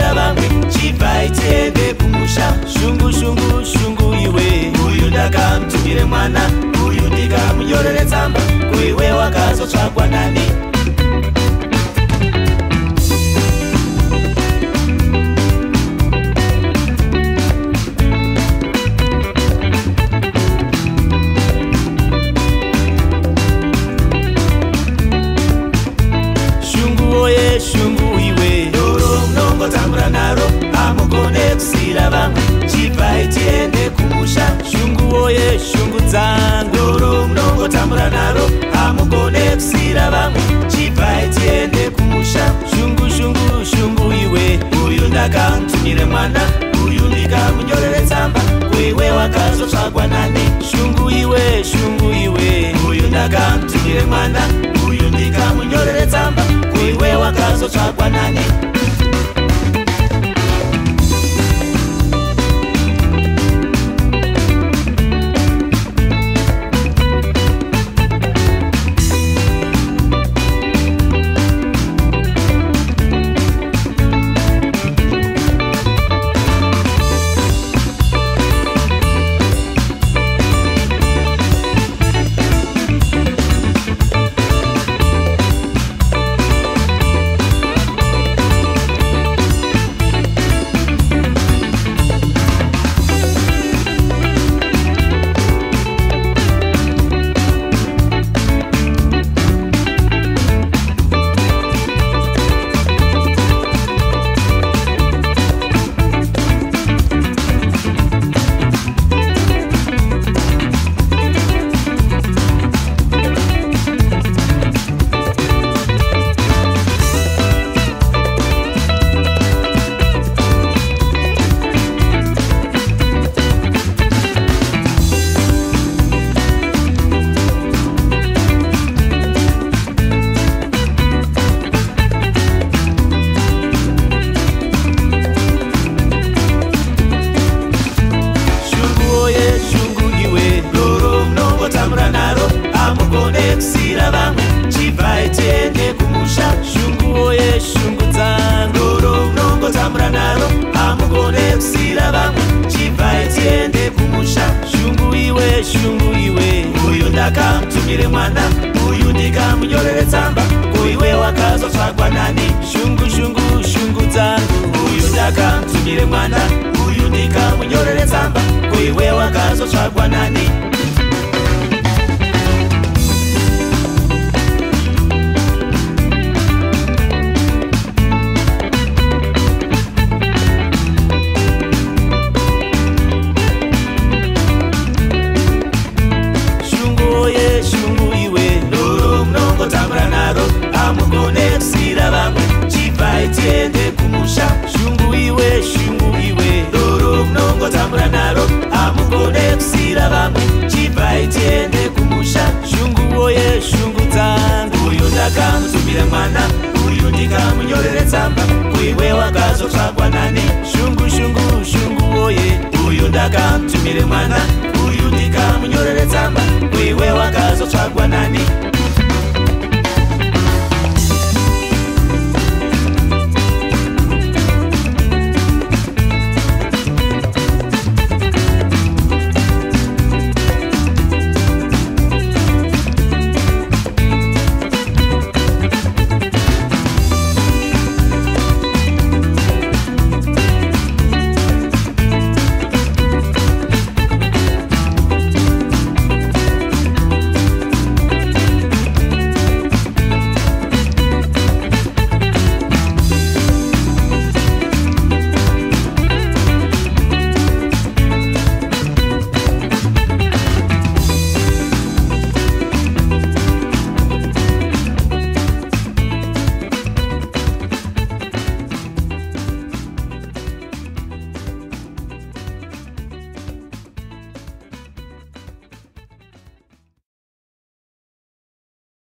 kusira vamwe chibva itiende kumusha. Shungu shungu shungu iwe, uyu ndakamutumire mwana, uyu ndikamunyorere tsamba, kuiwe wakazotsvakwa nani. Shungu iwe, doro munongotambura naro, hamugone kusira vamwe chibva itiende kumusha. Shungu oye shungu dzangu, doro munongotambura naro, hamugone kusira vamwe chibva itiende kumusha. Shungu shungu shungu iwe, uyu ndakamutumire mwana, uyu ndikamunyorere tsamba, kuiwe wakazotsvakwa nani. Shungu iwe, uyu ndakamutumire mwana, uyu ndikamunyorere tsamba, kuiwe wakazotsvakwa nani. Kusira vamwe chibva itiende kumusha. Shungu oye shungu dzangu, doro munongotambura naro, hamugone kusira vamwe chibva itiende kumusha. Shungu iwe, uyu ndakamutumire mwana, uyu ndikamunyorere tsamba, kuiwe wakazotsvakwa nani. Shungu shungu shungu dzangu, uyu ndakamutumire mwana, uyu ndikamunyorere tsamba, kuiwe wakazotsvakwa nani. Shungu iwe, doro munongotambura naro, hamugone kusira vamwe chibva itiende kumusha. Shungu iwe, doro munongotambura naro, hamugone kusira vamwe chibva itiende kumusha. Shungu oye shungu dzangu, uyu ndakamutumire mwana, uyu ndikamunyorere tsamba, kuiwe wakazotsvakwa nani. Shungu shungu shungu oye, uyu ndakamutumire mwana,